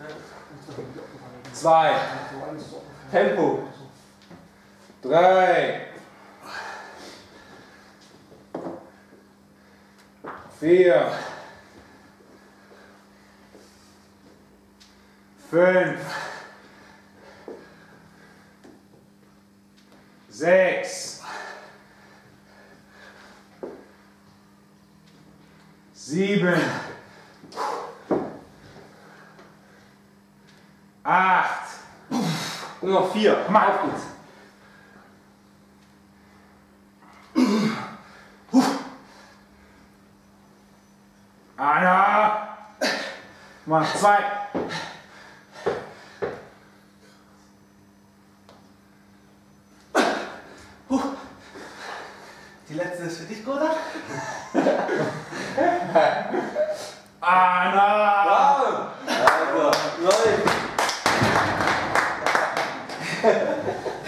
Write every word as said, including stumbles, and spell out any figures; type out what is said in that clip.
zwei, Tempo, drei, vier, fünf, sechs, sieben, acht, nur noch vier, komm mal, auf geht's. Einer, mal zwei. Die letzte ist für dich, Goda? Anna! Bravo! Also, läuft!